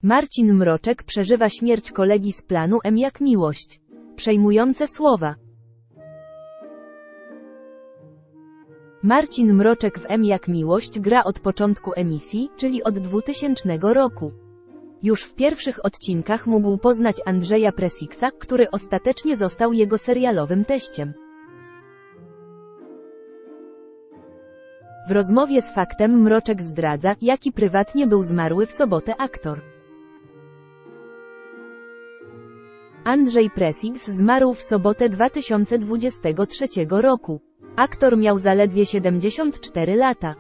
Marcin Mroczek przeżywa śmierć kolegi z planu M jak miłość. Przejmujące słowa. Marcin Mroczek w M jak miłość gra od początku emisji, czyli od 2000 roku. Już w pierwszych odcinkach mógł poznać Andrzeja Pressiksa, który ostatecznie został jego serialowym teściem. W rozmowie z Faktem Mroczek zdradza, jaki prywatnie był zmarły w sobotę aktor. Andrzej Pressiks zmarł w sobotę 2023 roku. Aktor miał zaledwie 74 lata.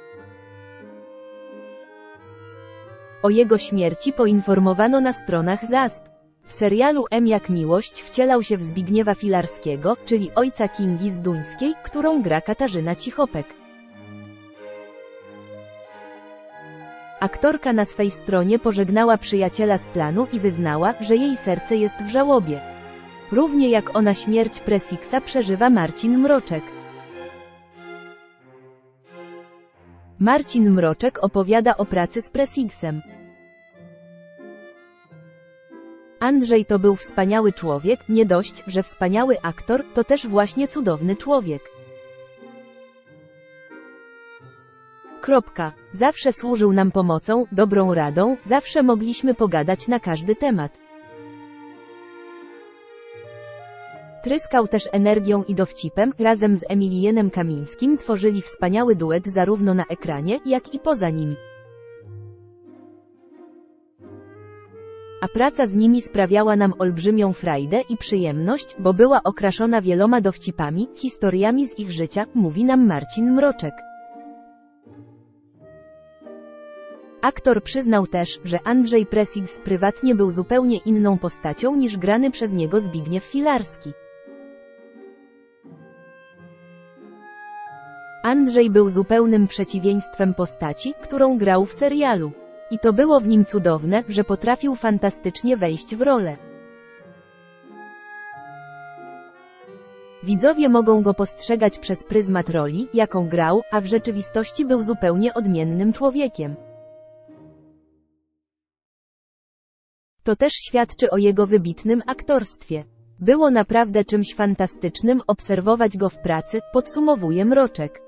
O jego śmierci poinformowano na stronach ZASP. W serialu M jak miłość wcielał się w Zbigniewa Filarskiego, czyli ojca Kingi Zduńskiej, którą gra Katarzyna Cichopek. Aktorka na swej stronie pożegnała przyjaciela z planu i wyznała, że jej serce jest w żałobie. Równie jak ona śmierć Pressiksa przeżywa Marcin Mroczek. Marcin Mroczek opowiada o pracy z Pressiksem. Andrzej to był wspaniały człowiek, nie dość, że wspaniały aktor, to też właśnie cudowny człowiek. Zawsze służył nam pomocą, dobrą radą, zawsze mogliśmy pogadać na każdy temat. Tryskał też energią i dowcipem, razem z Emilienem Kamińskim tworzyli wspaniały duet zarówno na ekranie, jak i poza nim. A praca z nimi sprawiała nam olbrzymią frajdę i przyjemność, bo była okraszona wieloma dowcipami, historiami z ich życia, mówi nam Marcin Mroczek. Aktor przyznał też, że Andrzej Pressiks prywatnie był zupełnie inną postacią niż grany przez niego Zbigniew Filarski. Andrzej był zupełnym przeciwieństwem postaci, którą grał w serialu. I to było w nim cudowne, że potrafił fantastycznie wejść w rolę. Widzowie mogą go postrzegać przez pryzmat roli, jaką grał, a w rzeczywistości był zupełnie odmiennym człowiekiem. To też świadczy o jego wybitnym aktorstwie. Było naprawdę czymś fantastycznym obserwować go w pracy, podsumowuje Mroczek.